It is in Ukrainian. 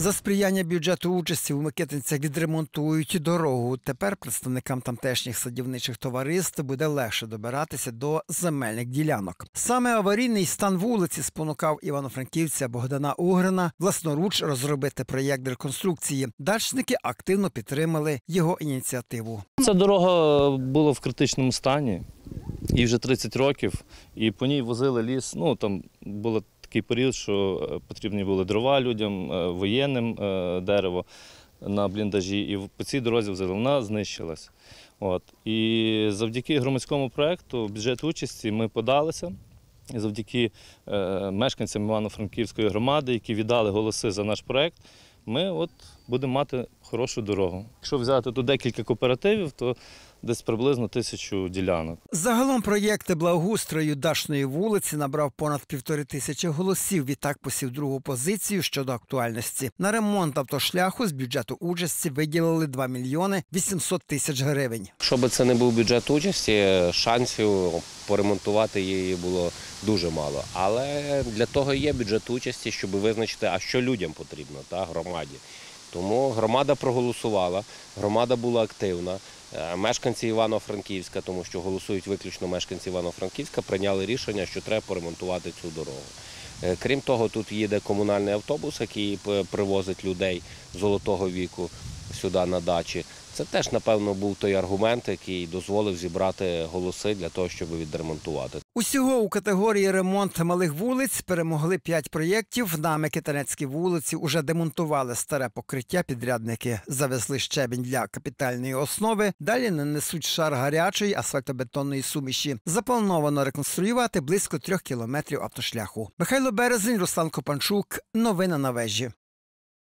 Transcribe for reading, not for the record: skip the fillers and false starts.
За сприяння бюджету участі у Микитинцях відремонтують дорогу. Тепер представникам тамтешніх садівничих товариств буде легше добиратися до земельних ділянок. Саме аварійний стан вулиці спонукав івано-франківця Богдана Угрина власноруч розробити проєкт реконструкції. Дачники активно підтримали його ініціативу. Ця дорога була в критичному стані, їй вже 30 років, і по ній возили ліс. Там було такий період, що потрібні були дрова людям, воєнним дерево на бліндажі, і по цій дорозі возили, вона знищилась. І завдяки громадському проєкту бюджет участі ми подалися. І завдяки мешканцям Івано-Франківської громади, які віддали голоси за наш проєкт, ми будемо мати хорошу дорогу. Якщо взяти тут декілька кооперативів, то десь приблизно 1000 ділянок. Загалом проєкт благоустрою Дачної вулиці набрав понад 1500 голосів. Відтак посів другу позицію щодо актуальності. На ремонт автошляху з бюджету участі виділили 2 мільйони 800 тисяч гривень. Щоб це не був бюджет участі, шансів поремонтувати її було дуже мало. Але для того є бюджет участі, щоб визначити, а що людям потрібно, громаді. Тому громада проголосувала, громада була активна. Мешканці Івано-Франківська, тому що голосують виключно мешканці Івано-Франківська, прийняли рішення, що треба поремонтувати цю дорогу. Крім того, тут їде комунальний автобус, який привозить людей золотого віку сюди на дачі. Це теж, напевно, був той аргумент, який дозволив зібрати голоси для того, щоб відремонтувати. Усього у категорії ремонт малих вулиць перемогли 5 проєктів. На Микитинецькій вулиці уже демонтували старе покриття, підрядники завезли щебінь для капітальної основи, далі нанесуть шар гарячої асфальтобетонної суміші. Заплановано реконструювати близько 3 кілометрів автошляху. Михайло Березень, Руслан Копанчук. Новини на вежі.